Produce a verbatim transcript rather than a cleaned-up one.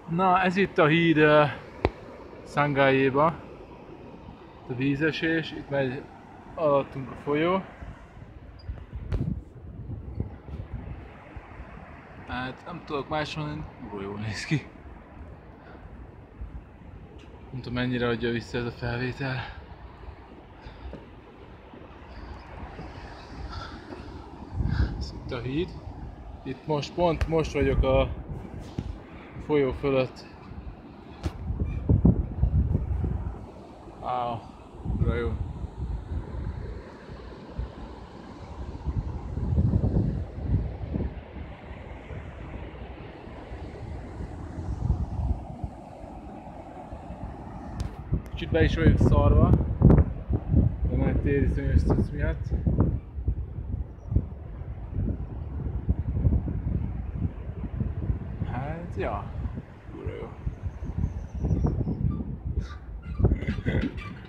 Na, ez itt a híd uh, Sangályéba, a vízesés, itt megy alattunk a folyó. Hát nem tudok más mondani, kurva jól néz ki. Nem tudom mennyire adja vissza ez a felvétel. Ez itt a híd. Itt most pont most vagyok a folyó fölött. Á, kurva jó. Kicsit be is vagyok szarva a nagy tériszonyos cucc miatt. Hát, ja, kurva jó.